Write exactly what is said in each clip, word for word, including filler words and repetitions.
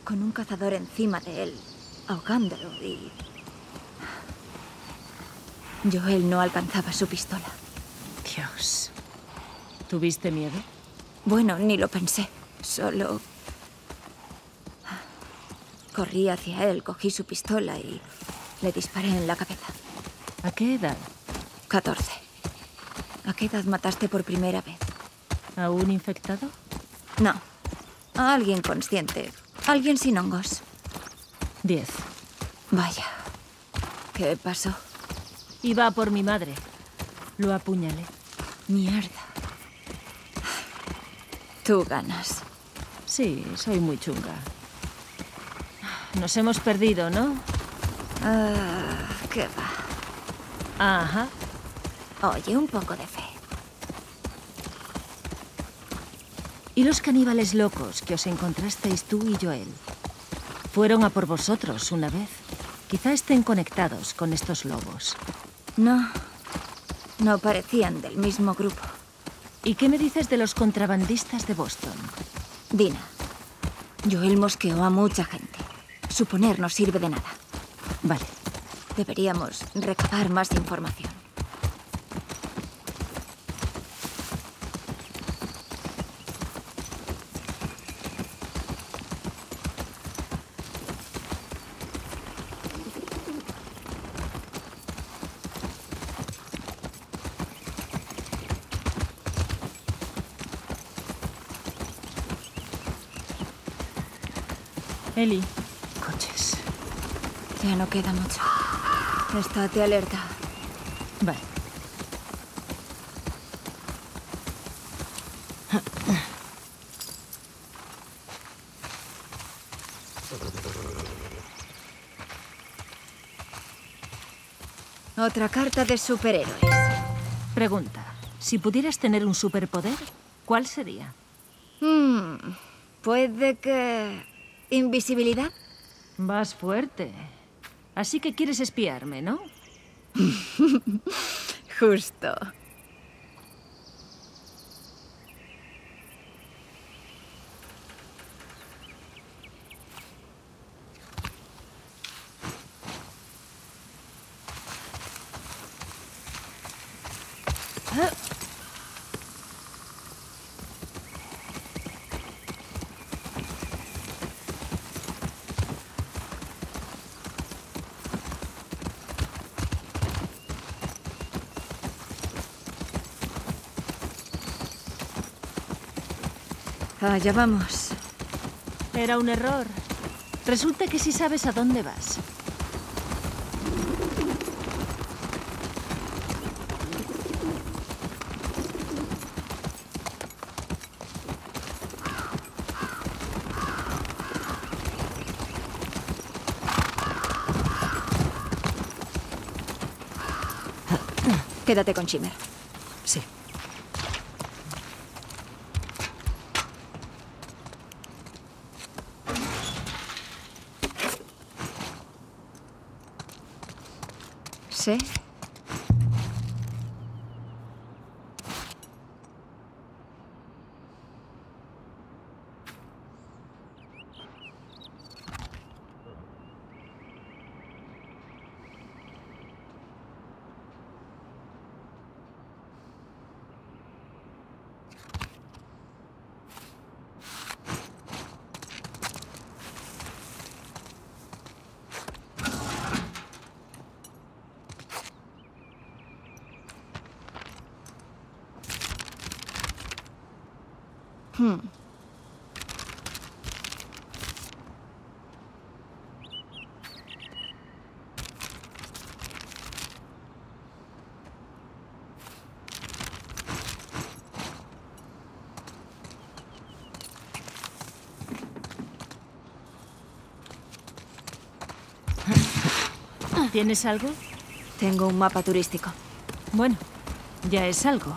con un cazador encima de él, ahogándolo y... Joel no alcanzaba su pistola. Dios. ¿Tuviste miedo? Bueno, ni lo pensé. Solo... corrí hacia él, cogí su pistola y le disparé en la cabeza. ¿A qué edad? catorce. ¿A qué edad mataste por primera vez? ¿A un infectado? No. A alguien consciente. Alguien sin hongos. Diez. Vaya. ¿Qué pasó? Iba a por mi madre. Lo apuñalé. Mierda. Tú ganas. Sí, soy muy chunga. Nos hemos perdido, ¿no? Ah, qué va. Ajá. Oye, un poco de fe. ¿Y los caníbales locos que os encontrasteis tú y Joel? Fueron a por vosotros una vez. Quizá estén conectados con estos lobos. No. No parecían del mismo grupo. ¿Y qué me dices de los contrabandistas de Boston? Dina, Joel mosqueó a mucha gente. Suponer no sirve de nada. Vale. Deberíamos recabar más información. Eli. Coches. Ya no queda mucho. Estate alerta. Vale. Otra carta de superhéroes. Pregunta. Si pudieras tener un superpoder, ¿cuál sería? Hmm. Puede que... ¿invisibilidad? Vas fuerte. Así que quieres espiarme, ¿no? Justo. Allá vamos. Era un error. Resulta que sí sabes a dónde vas. Quédate con Shimmer. Sí. ¿Sí? Hmm. ¿Tienes algo? Tengo un mapa turístico. Bueno, ya es algo.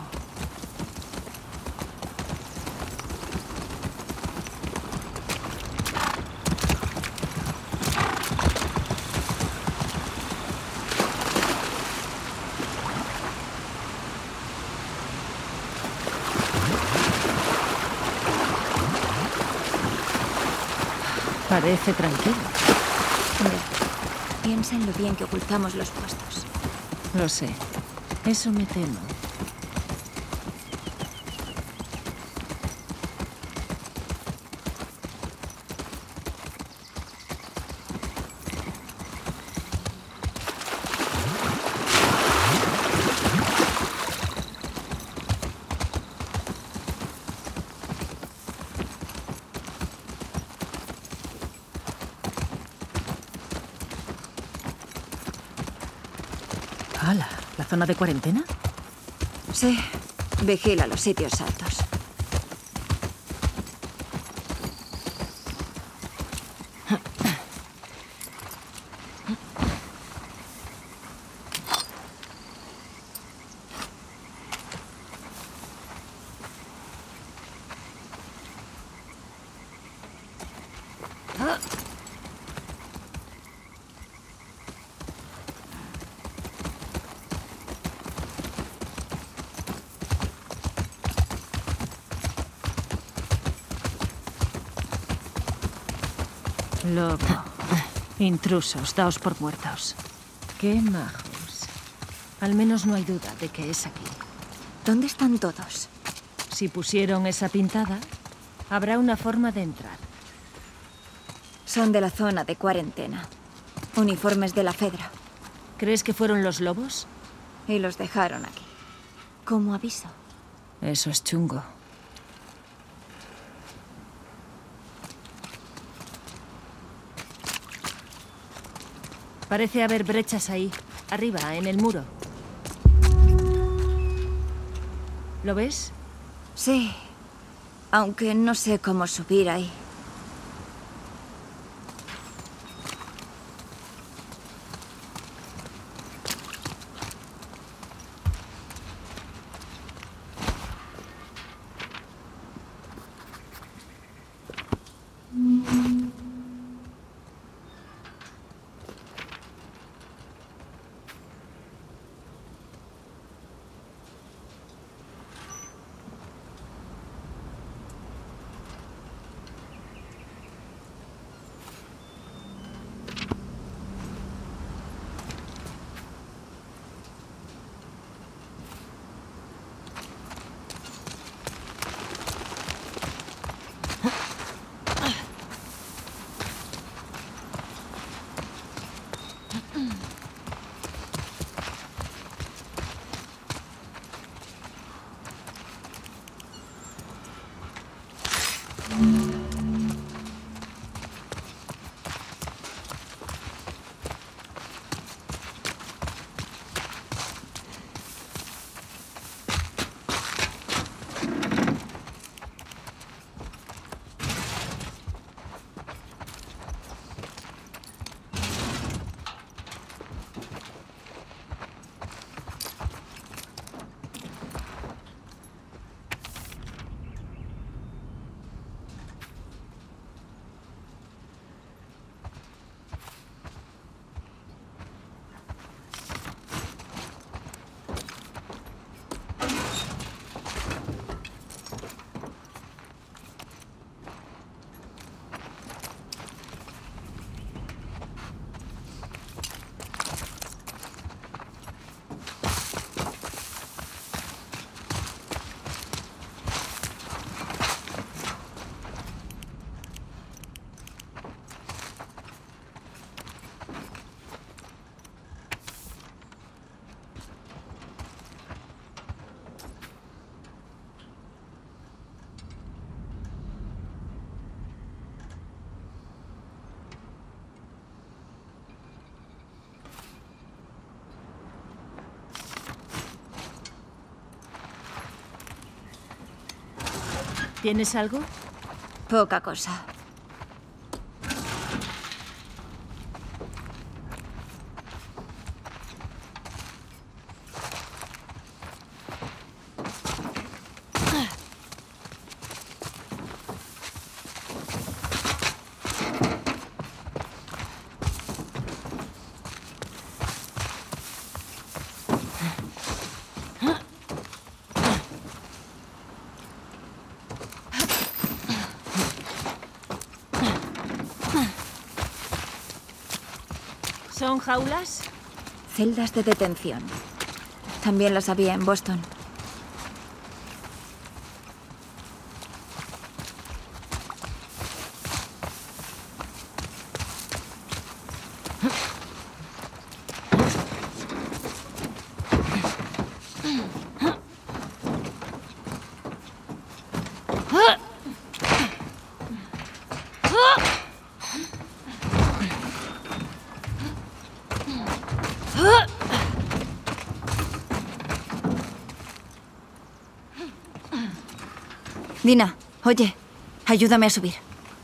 Parece tranquilo. Ya. Piensa en lo bien que ocultamos los puestos. Lo sé. Eso me temo. ¡Hala! ¿La zona de cuarentena? Sí. Vigila los sitios altos. Lobo. Intrusos, daos por muertos. ¡Qué majos! Al menos no hay duda de que es aquí. ¿Dónde están todos? Si pusieron esa pintada, habrá una forma de entrar. Son de la zona de cuarentena. Uniformes de la Fedra. ¿Crees que fueron los lobos? Y los dejaron aquí. Como aviso. Eso es chungo. Parece haber brechas ahí, arriba, en el muro. ¿Lo ves? Sí. Aunque no sé cómo subir ahí. ¿Tienes algo? Poca cosa. ¿Son jaulas? Celdas de detención. También las había en Boston. Dina, oye, ayúdame a subir.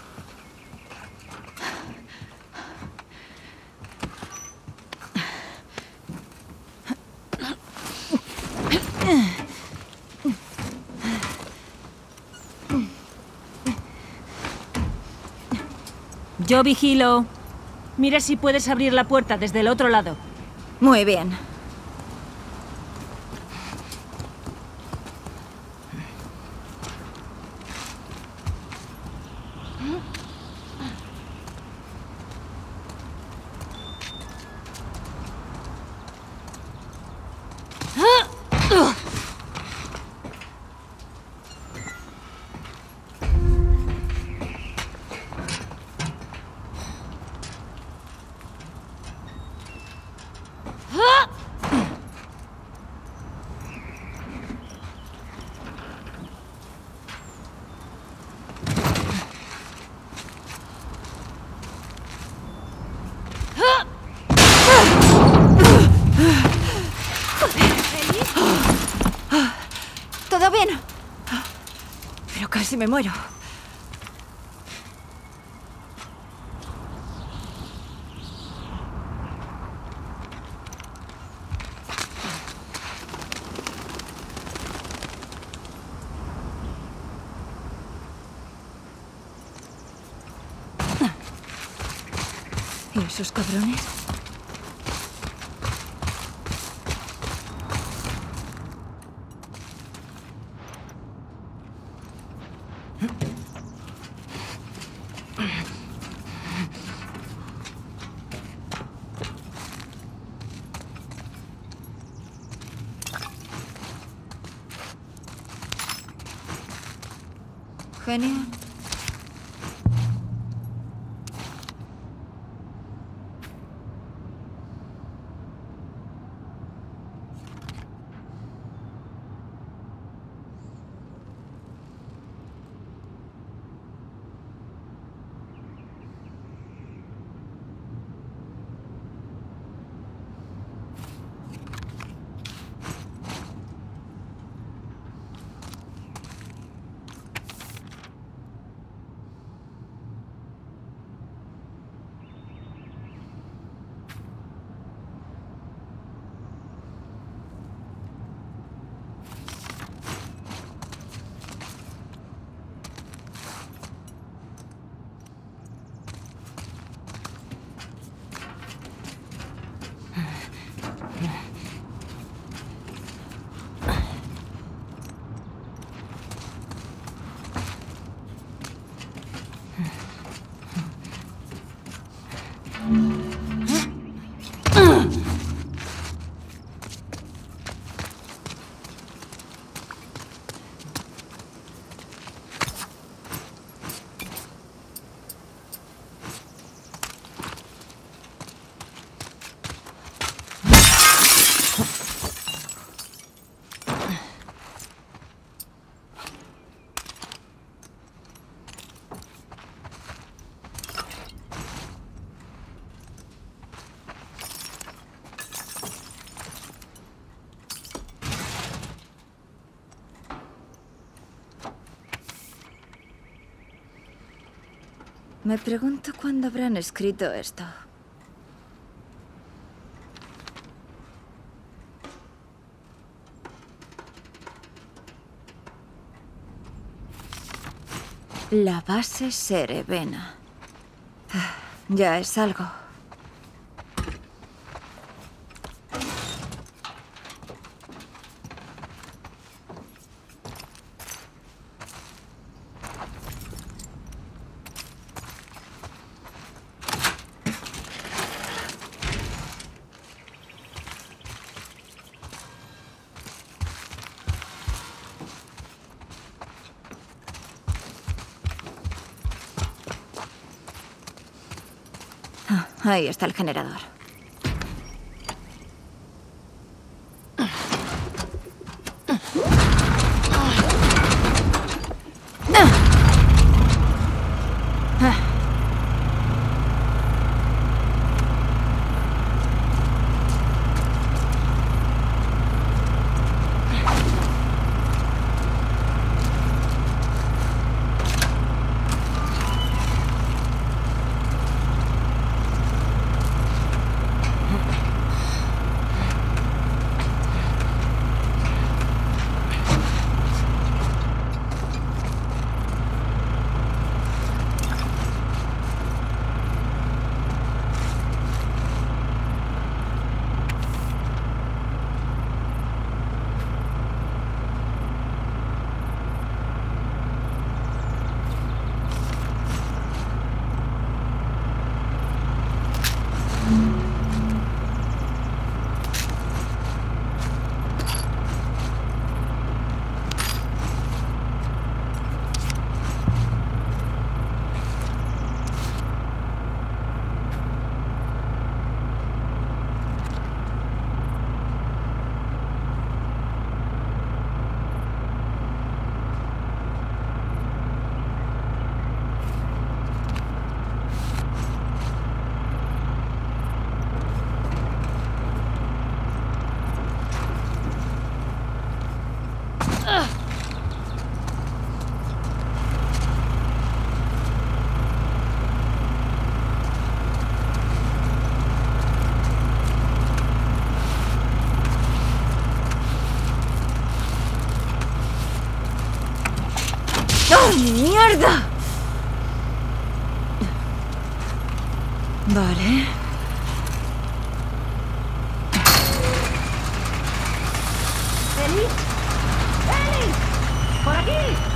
Yo vigilo. Mira si puedes abrir la puerta desde el otro lado. Muy bien. ¿Todo bien? Pero casi me muero. ¿Y esos cabrones? Genial. Me pregunto cuándo habrán escrito esto. La base Serevena. Ya es algo. Ahí está el generador. ¡Oh, mierda! Vale. ¡Eli! ¡Eli! ¡Por aquí!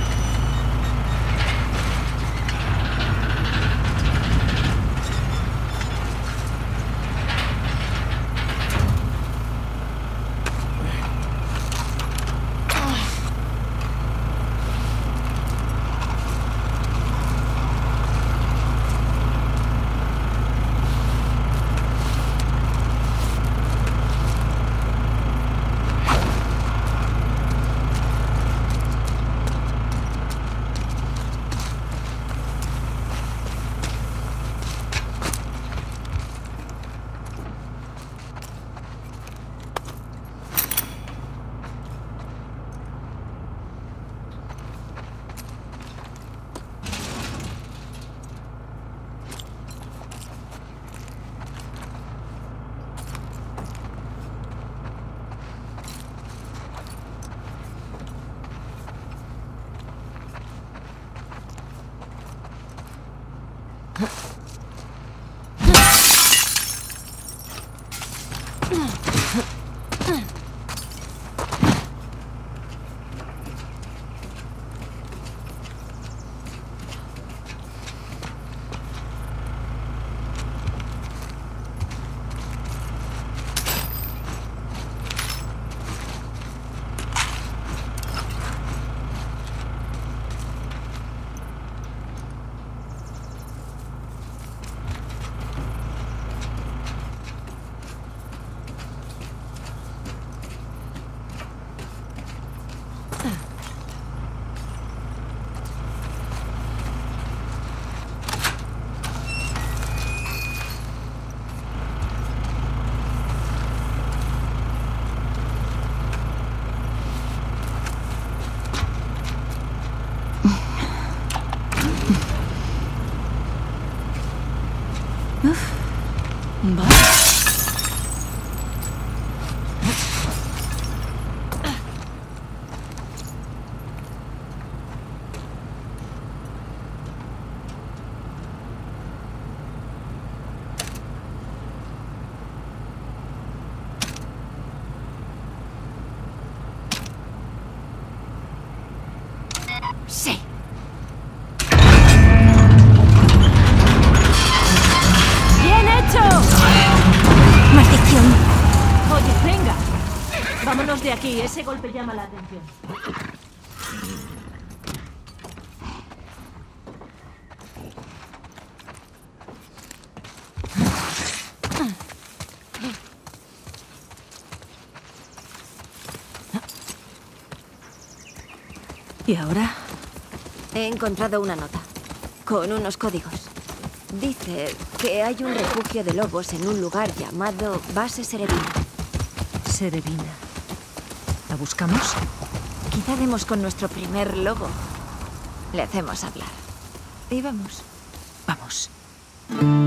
Vale. Sí. ¡Bien hecho! ¡Maldición! Oye, venga. Vámonos de aquí. Ese golpe llama la atención. ¿Y ahora? He encontrado una nota, con unos códigos. Dice que hay un refugio de lobos en un lugar llamado Base Serevina. Serevina. ¿La buscamos? Quizá demos con nuestro primer lobo. Le hacemos hablar. Y vamos. Vamos.